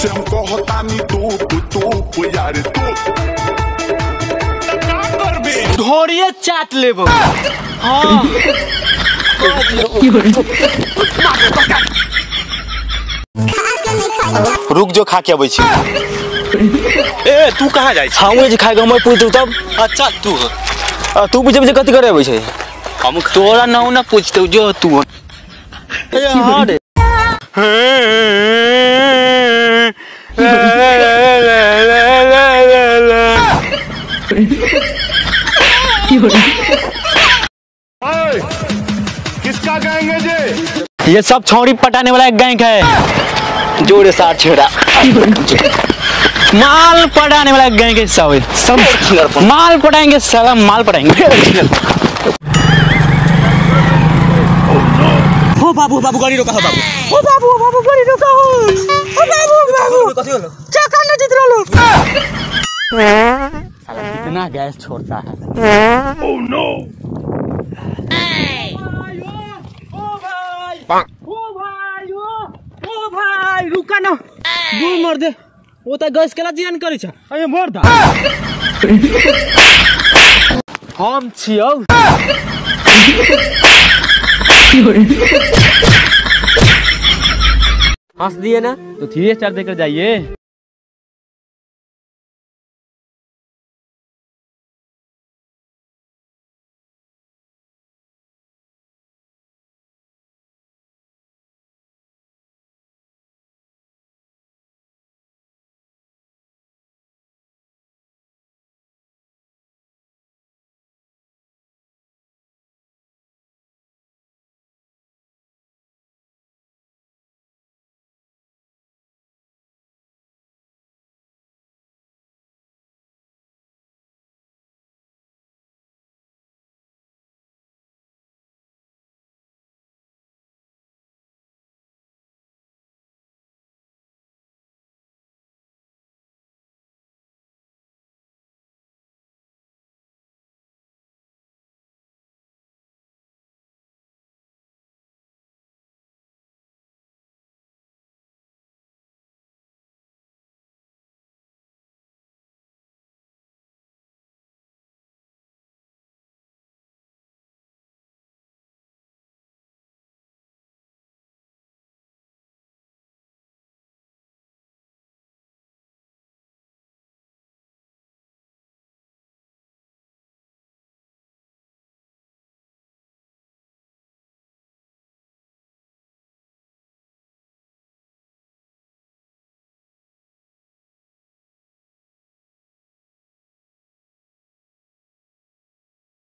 से हमको होता नहीं तू यार तू ढोरिए चाट लेबो। हाँ रुक जो खा के अबै छी। ए तू कहाँ जाइ छी? हम जे खाए हमर पूछू तब। अच्छा तू पूछे कथी करे अबै छै? हम तोरा नाउ ना पूछते जो तू। हाँ रे किसका गैंग है जे? ये सब छौरी पटाने वाला एक गैंग है। जोड़े साथ छेड़ा माल पटाने वाला एक गैंग है। सब माल पटाएंगे, साला माल पटाएंगे। हो बाबू गाड़ी रोका हो बाबू। ओ बाबू गाड़ी रोका हो। ओ बाबू कथी होलो? चक्का न जितरो लो। साला कितना गैस छोड़ता है। ओह नो ओ भाई रुका ना, दूर मर दे। वो तो गैस केला जियान करै छ। अरे मर दा। हम छियौ। हंस दिए ना तो 3 स्टार देकर जाइए।